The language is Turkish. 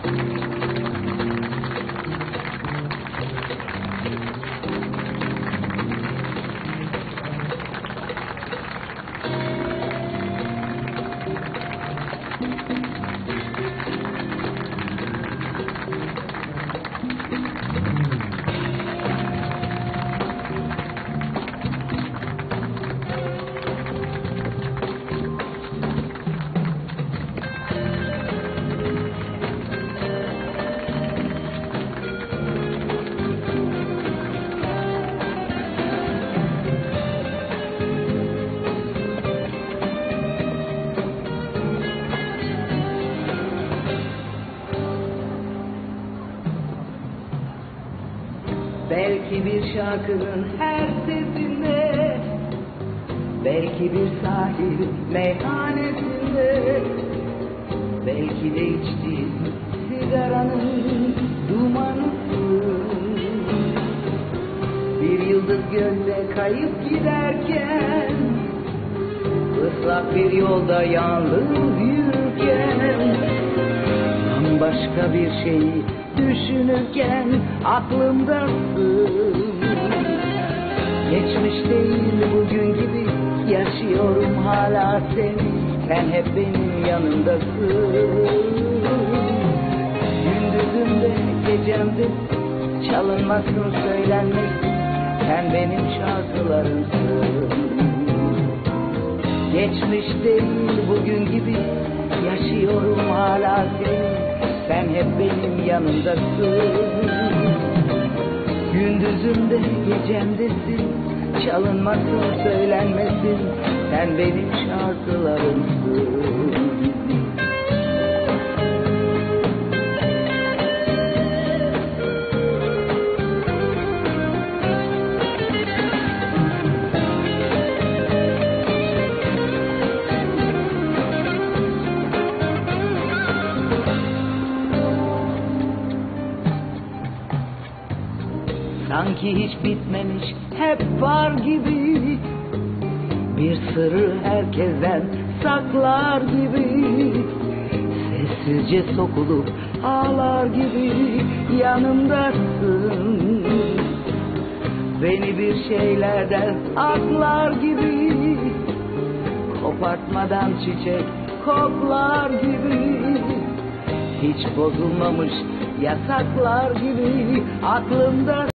Belki bir şarkının her sesinde, belki bir sahil meyhanesinde, belki de içtiğin sigaranın dumanısın. Bir yıldız gölde kayıp giderken, ıslak bir yolda yalnız yürürken, bambaşka bir şeyi düşünürken aklımdasın. Geçmiş değil bugün gibi yaşıyorum hala seni, sen hep benim yanımdasın. Gündüzümde gecemde çalınmasın söylenmesin, sen benim şarkılarımsın. Geçmiş değil bugün gibi yaşıyorum hala seni, sen hep benim yanımdasın. Gündüzümde gecemdesin, çalınmasın söylenmesin, sen benim şarkılarımsın. Sanki hiç bitmemiş, hep var gibi, bir sırrı herkesten saklar gibi, sessizce sokulup ağlar gibi yanımdasın. Beni bir şeylerden aklar gibi, kopartmadan çiçek koklar gibi, hiç bozulmamış yasaklar gibi aklımda.